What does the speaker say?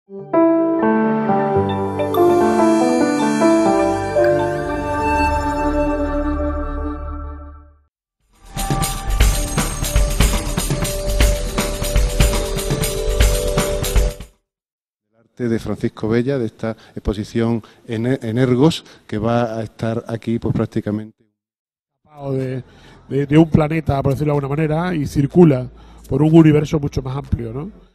De Francisco Bella, de esta exposición Energos, que va a estar aquí pues prácticamente de un planeta, por decirlo de alguna manera, y circula por un universo mucho más amplio, ¿no?